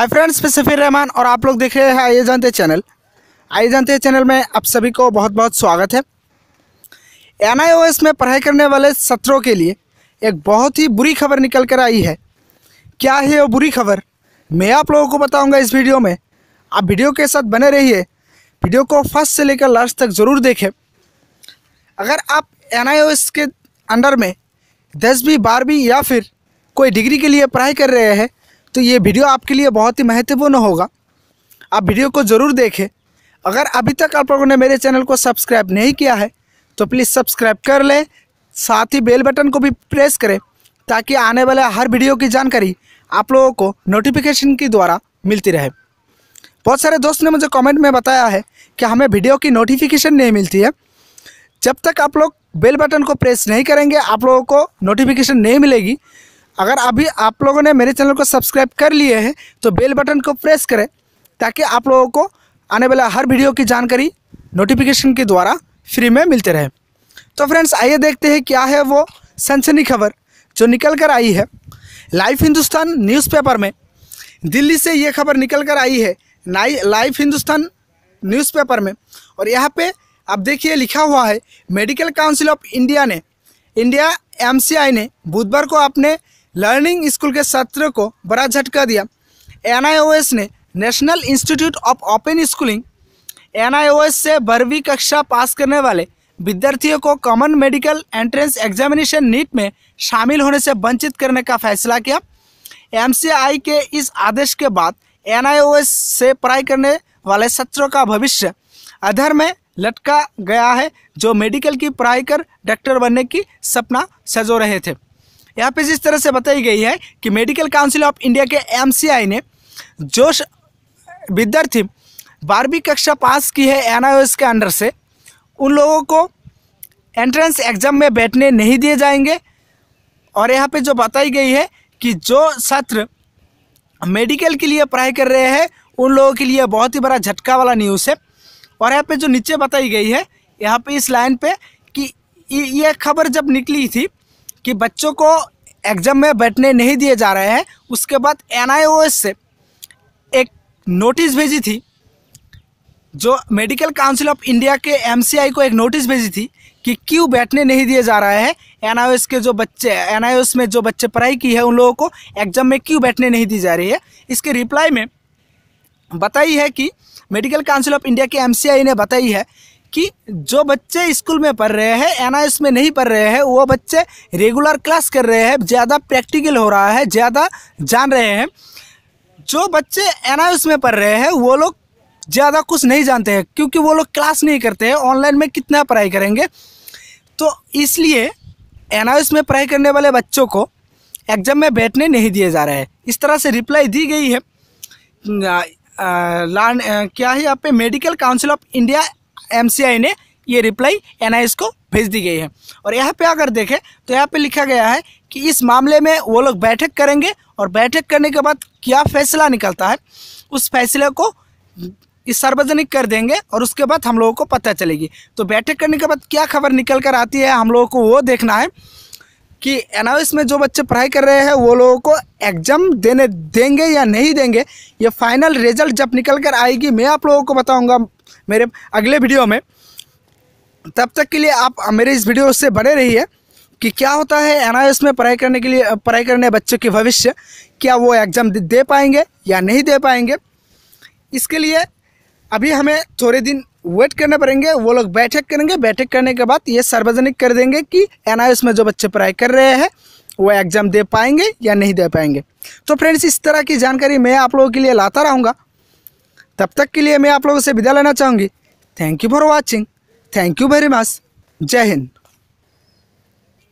Hi friends, मैं सफ़ीर रहमान और आप लोग देख रहे हैं आइए जानते चैनल। आइए जानते चैनल में आप सभी को बहुत बहुत स्वागत है। NIOS में पढ़ाई करने वाले छात्रों के लिए एक बहुत ही बुरी खबर निकल कर आई है। क्या है वो बुरी खबर, मैं आप लोगों को बताऊंगा इस वीडियो में। आप वीडियो के साथ बने रहिए, वीडियो को फर्स्ट से लेकर लास्ट तक ज़रूर देखें। अगर आप NIOS के अंडर में 10वीं 12वीं या फिर कोई डिग्री के लिए पढ़ाई कर रहे हैं तो ये वीडियो आपके लिए बहुत ही महत्वपूर्ण होगा। आप वीडियो को ज़रूर देखें। अगर अभी तक आप लोगों ने मेरे चैनल को सब्सक्राइब नहीं किया है तो प्लीज़ सब्सक्राइब कर लें, साथ ही बेल बटन को भी प्रेस करें ताकि आने वाले हर वीडियो की जानकारी आप लोगों को नोटिफिकेशन के द्वारा मिलती रहे। बहुत सारे दोस्त ने मुझे कमेंट में बताया है कि हमें वीडियो की नोटिफिकेशन नहीं मिलती है। जब तक आप लोग बेल बटन को प्रेस नहीं करेंगे आप लोगों को नोटिफिकेशन नहीं मिलेगी। अगर अभी आप लोगों ने मेरे चैनल को सब्सक्राइब कर लिए हैं तो बेल बटन को प्रेस करें ताकि आप लोगों को आने वाला हर वीडियो की जानकारी नोटिफिकेशन के द्वारा फ्री में मिलते रहे। तो फ्रेंड्स, आइए देखते हैं क्या है वो सनसनी खबर जो निकल कर आई है। लाइव हिंदुस्तान न्यूज़पेपर में दिल्ली से ये खबर निकल कर आई है, लाइव हिंदुस्तान न्यूज़पेपर में। और यहाँ पे आप देखिए लिखा हुआ है, medical council of India MCI ने बुधवार को अपने लर्निंग स्कूल के छात्रों को बड़ा झटका दिया। NIOS ने national institute of open schooling NIOS से 12वीं कक्षा पास करने वाले विद्यार्थियों को common medical entrance examination NEET में शामिल होने से वंचित करने का फैसला किया। MCI के इस आदेश के बाद NIOS से पढ़ाई करने वाले छात्रों का भविष्य अधर में लटका गया है, जो मेडिकल की पढ़ाई कर डॉक्टर बनने की सपना सजो रहे थे। यहाँ पे जिस तरह से बताई गई है कि मेडिकल काउंसिल ऑफ इंडिया के MCI ने जो विद्यार्थी 12वीं कक्षा पास की है NIOS के अंडर से, उन लोगों को एंट्रेंस एग्ज़ाम में बैठने नहीं दिए जाएंगे। और यहाँ पे जो बताई गई है कि जो छात्र मेडिकल के लिए पढ़ाई कर रहे हैं उन लोगों के लिए बहुत ही बड़ा झटका वाला न्यूज़ है। और यहाँ पे जो नीचे बताई गई है, यहाँ पे इस लाइन पे कि ये खबर जब निकली थी कि बच्चों को एग्ज़ाम में बैठने नहीं दिए जा रहे हैं, उसके बाद NIOS से एक नोटिस भेजी थी, जो मेडिकल काउंसिल ऑफ इंडिया के MCI को एक नोटिस भेजी थी कि क्यों बैठने नहीं दिए जा रहे हैं। NIOS में जो बच्चे पढ़ाई की है उन लोगों को एग्ज़ाम में क्यों बैठने नहीं दी जा रही है। इसके रिप्लाई में बताई है कि मेडिकल काउंसिल ऑफ इंडिया के MCI ने बताई है कि जो बच्चे स्कूल में पढ़ रहे हैं NIOS में नहीं पढ़ रहे हैं, वो बच्चे रेगुलर क्लास कर रहे हैं, ज़्यादा प्रैक्टिकल हो रहा है, ज़्यादा जान रहे हैं। जो बच्चे NIOS में पढ़ रहे हैं वो लोग ज़्यादा कुछ नहीं जानते हैं, क्योंकि वो लोग क्लास नहीं करते हैं, ऑनलाइन में कितना पढ़ाई करेंगे। तो इसलिए NIOS में पढ़ाई करने वाले बच्चों को एग्ज़ाम में बैठने नहीं दिए जा रहे हैं। इस तरह से रिप्लाई दी गई है। क्या है यहाँ पे, medical council of India MCI ने ये रिप्लाई NIOS को भेज दी गई है। और यहाँ पे अगर देखें तो यहाँ पे लिखा गया है कि इस मामले में वो लोग बैठक करेंगे और बैठक करने के बाद क्या फैसला निकलता है उस फैसले को इस सार्वजनिक कर देंगे और उसके बाद हम लोगों को पता चलेगी। तो बैठक करने के बाद क्या खबर निकल कर आती है हम लोगों को वो देखना है कि NIOS में जो बच्चे पढ़ाई कर रहे हैं वो लोगों को एग्ज़ाम देने देंगे या नहीं देंगे। ये फाइनल रिजल्ट जब निकल कर आएगी मैं आप लोगों को बताऊंगा मेरे अगले वीडियो में। तब तक के लिए आप मेरे इस वीडियो से बने रहिए कि क्या होता है NIOS में पढ़ाई करने बच्चों के भविष्य, क्या वो एग्ज़ाम दे पाएंगे या नहीं दे पाएंगे। इसके लिए अभी हमें थोड़े दिन वेट करने पड़ेंगे। वो लोग बैठक करेंगे, बैठक करने के बाद ये सार्वजनिक कर देंगे कि NIOS में जो बच्चे पढ़ाई कर रहे हैं वो एग्ज़ाम दे पाएंगे या नहीं दे पाएंगे। तो फ्रेंड्स, इस तरह की जानकारी मैं आप लोगों के लिए लाता रहूँगा। तब तक के लिए मैं आप लोगों से विदा लेना चाहूँगी। Thank you for watching, thank you very much, जय हिंद।